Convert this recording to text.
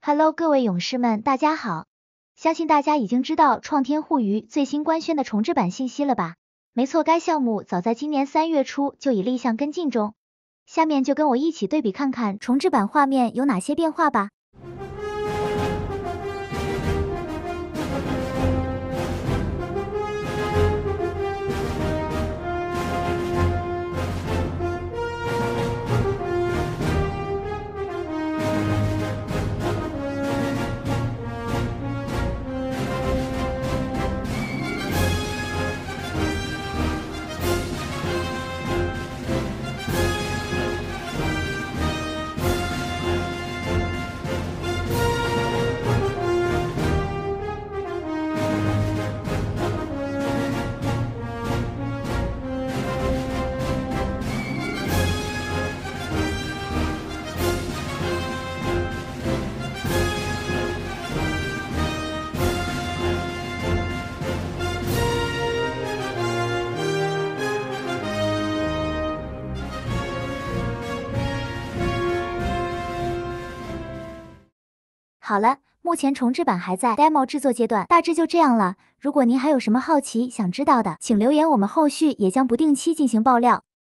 Hello，各位勇士们，大家好！相信大家已经知道创天互娱最新官宣的重制版信息了吧？没错，该项目早在今年3月初就已立项跟进中。下面就跟我一起对比看看重制版画面有哪些变化吧。好了，目前重制版还在 demo 制作阶段，大致就这样了。如果您还有什么好奇想知道的，请留言，我们后续也将不定期进行爆料。